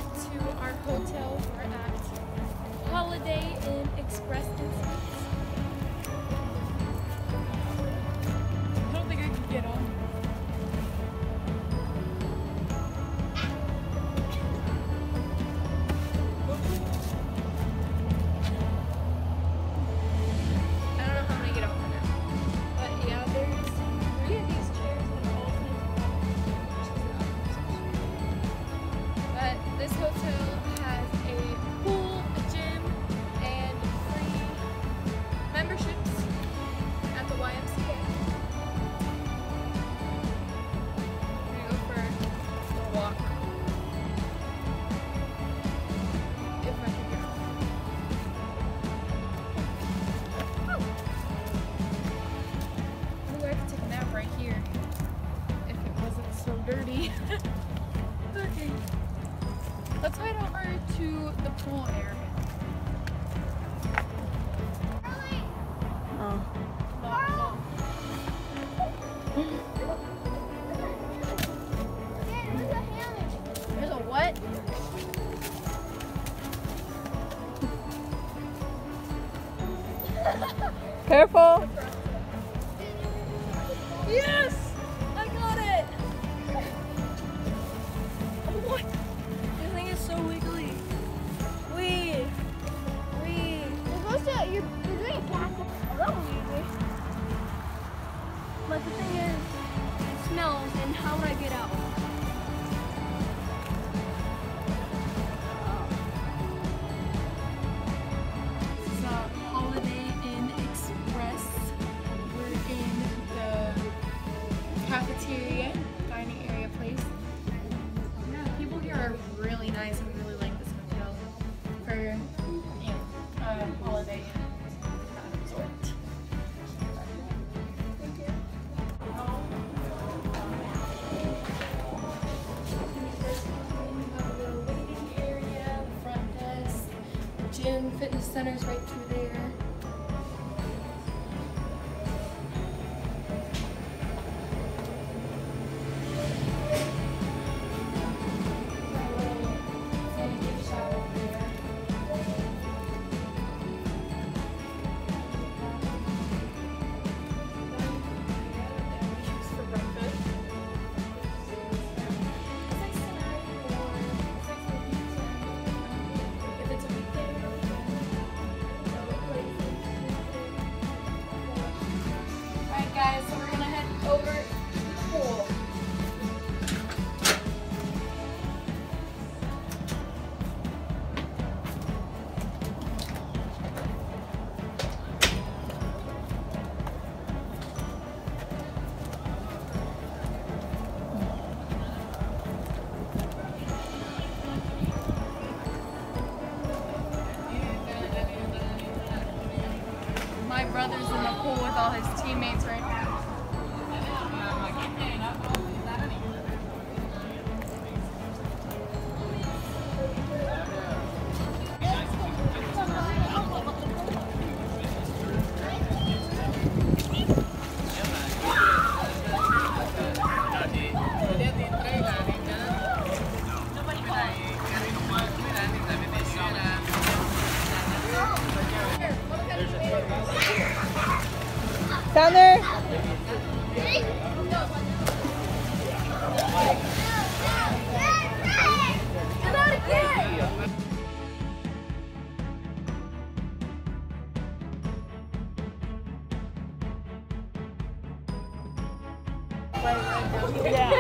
to our hotel. We're at Holiday Inn Express and Suites. I don't think I can get on. This hotel has a pool, a gym, and free memberships at the YMCA. We're gonna go for a walk. If I can get off. Ooh, I could take a nap right here if it wasn't so dirty. Okay. Let's head over to the pool area. Oh. There's a what? Careful! Yes! I got it! What? This thing is so wiggly. You're doing it fast. A little easy. But the thing is, it smells, and how would I get out? This is a Holiday Inn Express. We're in the cafeteria, dining area place. Yeah, people here are really nice. I really like this hotel for Holiday Inn resort. Waiting area, front desk, gym, fitness centers right through there. Guys, so we're gonna head over to the pool. My brother's in the pool with all his teammates right now. Down there. Yeah.